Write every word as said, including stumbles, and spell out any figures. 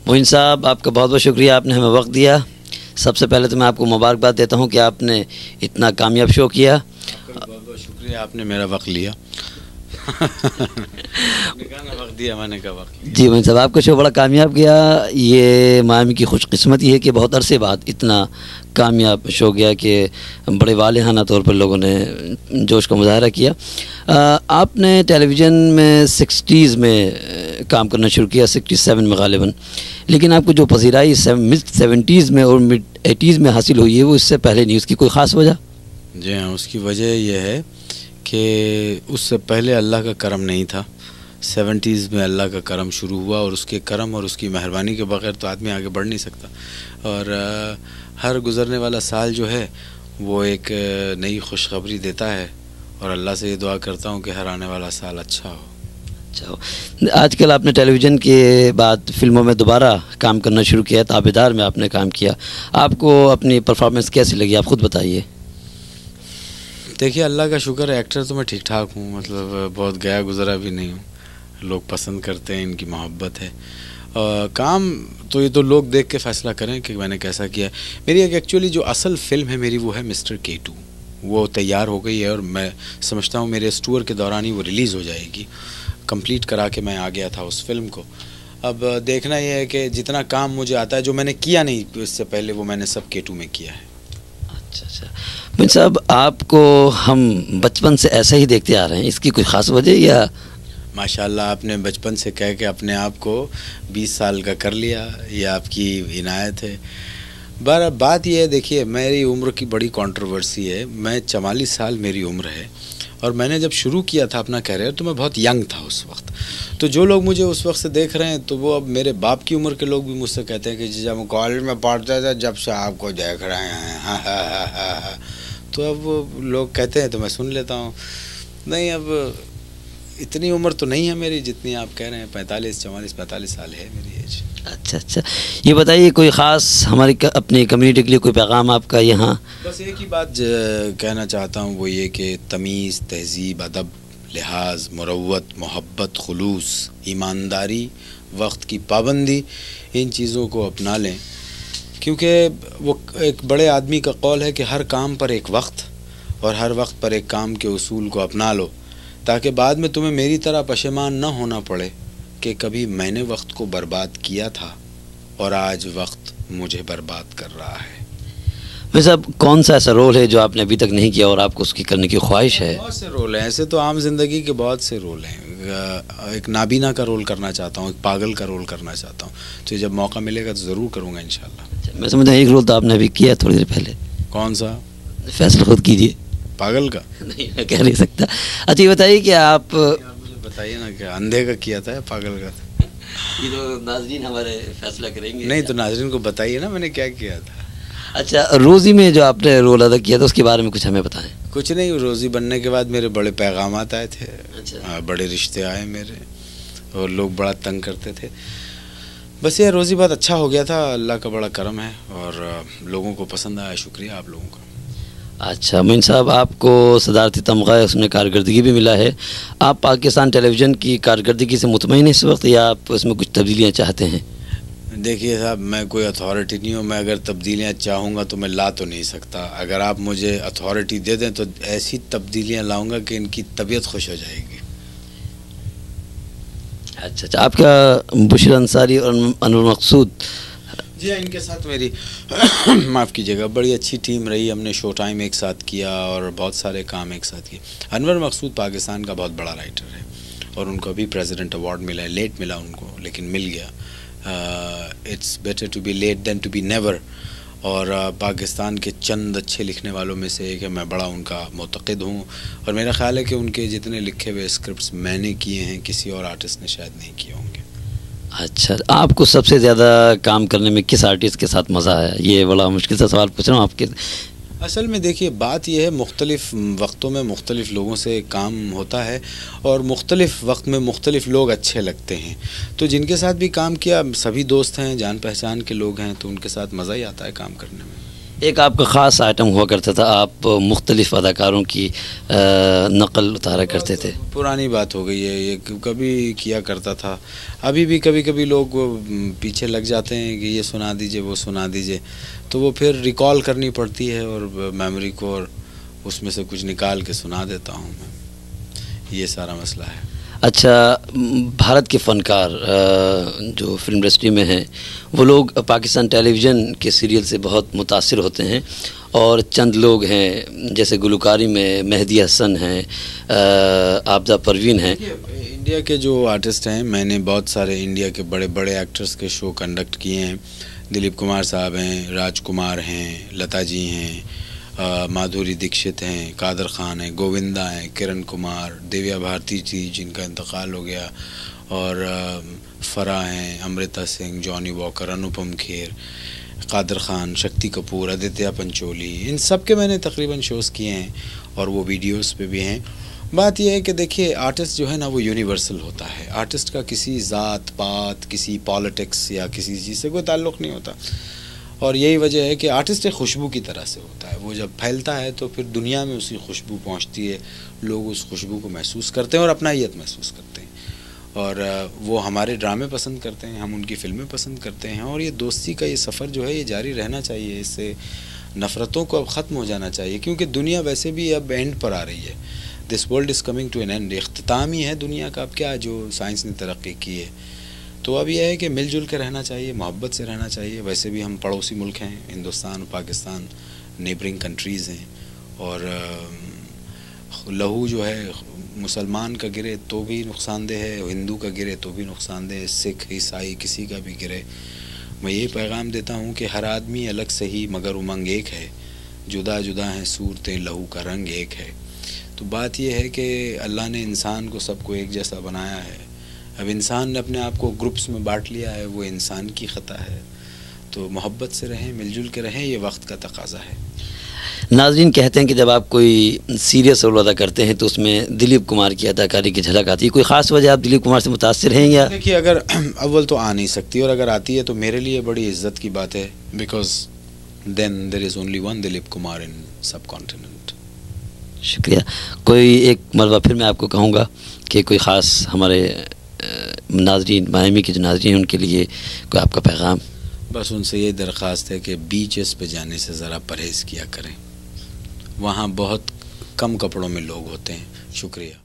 معین صاحب آپ کا بہت بہت شکریہ، آپ نے ہمیں وقت دیا. سب سے پہلے تو میں آپ کو مبارکباد دیتا ہوں کہ آپ نے اتنا کامیاب شو کیا. آپ کا بہت بہت شکریہ، آپ نے میرا وقت لیا. وقت دیا میں نے کہا وقت. جی معین صاحب، آپ کا شو بڑا کامیاب گیا. یہ مایامی کی خوش قسمتی ہے کہ بہت عرصے بعد اتنا کامیاب شو گیا کہ بڑے والہانہ طور پر لوگوں نے جوش کا مظاہرہ کیا. آپ نے ٹیلی ویژن میں سکسٹیز میں کام کرنا شروع کیا، سکسٹی سیون میں غالباً، لیکن آپ کو جو پذیرائی مڈ سیونٹیز میں اور مڈ ایٹیز میں حاصل ہوئی ہے وہ اس سے پہلے نہیں. اس کی کوئی خاص وجہ؟ جی ہاں، اس کی وجہ یہ ہے کہ اس سے پہلے اللہ کا کرم نہیں تھا. سیونٹیز میں اللہ کا کرم شروع ہوا، اور اس کے کرم اور اس کی مہربانی کے بغیر تو آدمی آگے بڑھ نہیں سکتا. اور ہر گزرنے والا سال جو ہے وہ ایک نئی خوشخبری دیتا ہے، اور اللہ سے یہ دعا کرتا ہوں کہ ہر آنے والا سال اچھا ہو. اچھا ہو. آج کل آپ نے ٹیلی ویژن کے بعد فلموں میں دوبارہ کام کرنا شروع کیا، تابعدار میں آپ نے کام کیا. آپ کو اپنی پرفارمنس کیسی لگی؟ آپ خود بتائیے. دیکھیے، اللہ کا شکر ہے، ایکٹر تو میں ٹھیک ٹھاک ہوں، مطلب بہت گیا گزرا بھی نہیں ہوں. لوگ پسند کرتے ہیں، ان کی محبت ہے. کام تو یہ تو لوگ دیکھ کے فیصلہ کریں کہ میں نے کیسا کیا. میری ایک ایکچولی جو اصل فلم ہے میری وہ ہے مسٹر کے ٹو. وہ تیار ہو گئی ہے، اور میں سمجھتا ہوں میرے اس ٹور کے دوران ہی وہ ریلیز ہو جائے گی. کمپلیٹ کرا کے میں آ گیا تھا اس فلم کو. اب دیکھنا یہ ہے کہ جتنا کام مجھے آتا ہے جو میں نے کیا نہیں اس سے پہلے، وہ میں نے سب کے ٹو میں کیا ہے. اچھا اچھا معین صاحب، آپ کو ہم بچپن سے ایسا ہی دیکھتے آ رہے ہیں، اس کی کوئی خاص وجہ؟ یا ماشاء اللہ آپ نے بچپن سے کہہ کے اپنے آپ کو بیس سال کا کر لیا، یہ آپ کی عنایت ہے. بار بات یہ ہے، دیکھیے میری عمر کی بڑی کنٹروورسی ہے. میں چوالیس سال میری عمر ہے، اور میں نے جب شروع کیا تھا اپنا کیریئر تو میں بہت ینگ تھا اس وقت. تو جو لوگ مجھے اس وقت سے دیکھ رہے ہیں تو وہ اب میرے باپ کی عمر کے لوگ بھی مجھ سے کہتے ہیں کہ جب ہم کالج میں پڑھتے تھے جب سے آپ کو دیکھ رہے ہیں. تو اب وہ لوگ کہتے ہیں تو میں سن لیتا ہوں. نہیں، اب اتنی عمر تو نہیں ہے میری جتنی آپ کہہ رہے ہیں. پینتالیس چوالیس پینتالیس سال ہے میری ایج. اچھا اچھا یہ بتائیے، کوئی خاص ہماری اپنی کمیونٹی کے لیے کوئی پیغام آپ کا یہاں؟ بس ایک ہی بات کہنا چاہتا ہوں، وہ یہ کہ تمیز، تہذیب، ادب، لحاظ، مروت، محبت، خلوص، ایمانداری، وقت کی پابندی، ان چیزوں کو اپنا لیں. کیونکہ وہ ایک بڑے آدمی کا قول ہے کہ ہر کام پر ایک وقت، اور ہر وقت پر ایک کام کے اصول کو اپنا لو، تاکہ بعد میں تمہیں میری طرح پشیمان نہ ہونا پڑے کہ کبھی میں نے وقت کو برباد کیا تھا اور آج وقت مجھے برباد کر رہا ہے. ویسے اب کون سا ایسا رول ہے جو آپ نے ابھی تک نہیں کیا اور آپ کو اس کی کرنے کی خواہش ہے؟ بہت سے رول ہیں ایسے تو، عام زندگی کے بہت سے رول ہیں. ایک نابینا کا رول کرنا چاہتا ہوں، ایک پاگل کا رول کرنا چاہتا ہوں. تو جب موقع ملے گا تو ضرور کروں گا انشاءاللہ. میں سمجھتا ہوں ایک رول تو آپ نے ابھی کیا تھوڑی دیر پہلے. کون سا؟ فیصلہ خود کیجیے. پاگل کا نہیں، میں کہہ نہیں سکتا. اچھا یہ بتائیے کہ آپ مجھے بتائیے نا کہ اندھے کا کیا تھا یا پاگل کا تھا؟ یہ تو ناظرین ہمارے فیصلہ کریں گے. نہیں تو ناظرین کو بتائیے نا میں نے کیا کیا تھا. اچھا، روزی میں جو آپ نے رول ادا کیا تھا اس کے بارے میں کچھ ہمیں بتائیں. کچھ نہیں، روزی بننے کے بعد میرے بڑے پیغامات آئے تھے. اچھا. بڑے رشتے آئے میرے، اور لوگ بڑا تنگ کرتے تھے. بس یہ روزی بہت اچھا ہو گیا تھا، اللہ کا بڑا کرم ہے، اور لوگوں کو پسند آیا. شکریہ آپ لوگوں کا. اچھا معین صاحب، آپ کو صدارتی تمغہ اس میں کارکردگی بھی ملا ہے. آپ پاکستان ٹیلی ویژن کی کارکردگی سے مطمئن ہیں اس وقت، یا آپ اس میں کچھ تبدیلیاں چاہتے ہیں؟ دیکھیے صاحب، میں کوئی اتھارٹی نہیں ہوں. میں اگر تبدیلیاں چاہوں گا تو میں لا تو نہیں سکتا. اگر آپ مجھے اتھارٹی دے دیں تو ایسی تبدیلیاں لاؤں گا کہ ان کی طبیعت خوش ہو جائے گی. اچھا اچھا آپ کا بشر انصاری اور انور مقصود؟ جی ہاں، ان کے ساتھ میری معاف کیجیے گا بڑی اچھی ٹیم رہی. ہم نے شو ٹائم ایک ساتھ کیا اور بہت سارے کام ایک ساتھ کیے. انور مقصود پاکستان کا بہت بڑا رائٹر ہے، اور ان کو ابھی پریزیڈنٹ ایوارڈ ملا ہے. لیٹ ملا ان کو لیکن مل گیا. It's better to be late than to be never. اور پاکستان کے چند اچھے لکھنے والوں میں سے ایک ہے. میں بڑا ان کا معتقد ہوں، اور میرا خیال ہے کہ ان کے جتنے لکھے ہوئے اسکرپٹس میں نے کیے ہیں کسی اور آرٹسٹ نے شاید نہیں کیے ہوں گے. اچھا، آپ کو سب سے زیادہ کام کرنے میں کس آرٹسٹ کے ساتھ مزہ آیا؟ یہ بڑا مشکل سا سوال پوچھ رہا ہوں آپ کے. اصل میں دیکھیے بات یہ ہے، مختلف وقتوں میں مختلف لوگوں سے کام ہوتا ہے، اور مختلف وقت میں مختلف لوگ اچھے لگتے ہیں. تو جن کے ساتھ بھی کام کیا سبھی دوست ہیں، جان پہچان کے لوگ ہیں، تو ان کے ساتھ مزہ ہی آتا ہے کام کرنے میں. ایک آپ کا خاص آئٹم ہوا کرتا تھا، آپ مختلف اداکاروں کی نقل اتارا کرتے تھے. پرانی بات ہو گئی ہے یہ، کبھی کیا کرتا تھا، ابھی بھی کبھی کبھی لوگ پیچھے لگ جاتے ہیں کہ یہ سنا دیجئے وہ سنا دیجئے، تو وہ پھر ریکال کرنی پڑتی ہے اور میموری کو، اور اس میں سے کچھ نکال کے سنا دیتا ہوں میں. یہ سارا مسئلہ ہے. اچھا، بھارت کے فنکار جو فلم انڈسٹری میں ہیں وہ لوگ پاکستان ٹیلی ویژن کے سیریل سے بہت متاثر ہوتے ہیں، اور چند لوگ ہیں جیسے گلوکاری میں مہدی حسن ہیں، آبدہ پروین ہیں. انڈیا کے جو آرٹسٹ ہیں، میں نے بہت سارے انڈیا کے بڑے بڑے ایکٹرز کے شو کنڈکٹ کیے ہیں. دلیپ کمار صاحب ہیں، راج کمار ہیں، لتا جی ہیں، مادھوری دکشت ہیں، قادر خان ہیں، گووندا ہیں، کرن کمار، دیویا بھارتی جی جن کا انتقال ہو گیا، اور فرا ہیں، امرتا سنگھ، جانی واکر، انوپم کھیر، قادر خان، شکتی کپور، آدتیہ پنچولی، ان سب کے میں نے تقریباً شوز کیے ہیں اور وہ ویڈیوز پہ بھی ہیں. بات یہ ہے کہ دیکھیے آرٹسٹ جو ہے نا وہ یونیورسل ہوتا ہے. آرٹسٹ کا کسی ذات پات، کسی پالیٹکس یا کسی چیز سے کوئی تعلق نہیں ہوتا، اور یہی وجہ ہے کہ آرٹسٹ ایک خوشبو کی طرح سے ہوتا ہے. وہ جب پھیلتا ہے تو پھر دنیا میں اسی خوشبو پہنچتی ہے، لوگ اس خوشبو کو محسوس کرتے ہیں اور اپنائیت محسوس کرتے ہیں، اور وہ ہمارے ڈرامے پسند کرتے ہیں، ہم ان کی فلمیں پسند کرتے ہیں. اور یہ دوستی کا یہ سفر جو ہے یہ جاری رہنا چاہیے، اس سے نفرتوں کو اب ختم ہو جانا چاہیے، کیونکہ دنیا ویسے بھی اب اینڈ پر آ رہی ہے. This world is coming to an end. اختتام ہی ہے دنیا کا. اب کیا جو سائنس نے ترقی کی ہے، تو اب یہ ہے کہ مل جل کے رہنا چاہیے، محبت سے رہنا چاہیے. ویسے بھی ہم پڑوسی ملک ہیں، ہندوستان اور پاکستان نیبرنگ کنٹریز ہیں، اور لہو جو ہے مسلمان کا گرے تو بھی نقصان دہ ہے، ہندو کا گرے تو بھی نقصان دہ ہے، سکھ عیسائی کسی کا بھی گرے. میں یہ پیغام دیتا ہوں کہ ہر آدمی الگ سے ہی مگر امنگ ایک ہے، جدا جدا ہیں صورتیں لہو کا رنگ ایک ہے. تو بات یہ ہے کہ اللہ نے انسان کو سب کو ایک جیسا بنایا ہے. اب انسان نے اپنے آپ کو گروپس میں بانٹ لیا ہے، وہ انسان کی خطا ہے. تو محبت سے رہیں، مل جل کے رہیں، یہ وقت کا تقاضا ہے. ناظرین کہتے ہیں کہ جب آپ کوئی سیریس رول ادا کرتے ہیں تو اس میں دلیپ کمار کی اداکاری کی جھلک آتی ہے. کوئی خاص وجہ آپ دلیپ کمار سے متاثر ہیں یا؟ دیکھیے اگر اول تو آ نہیں سکتی، اور اگر آتی ہے تو میرے لیے بڑی عزت کی بات ہے، because then there is only one Dilip Kumar in subcontinent. شکریہ. کوئی ایک مرتبہ پھر میں آپ کو کہوں گا کہ کوئی خاص ہمارے ناظرین، مائمی کے جو ناظرین ہیں ان کے لیے کوئی آپ کا پیغام؟ بس ان سے یہ درخواست ہے کہ بیچز پہ جانے سے ذرا پرہیز کیا کریں، وہاں بہت کم کپڑوں میں لوگ ہوتے ہیں. شکریہ.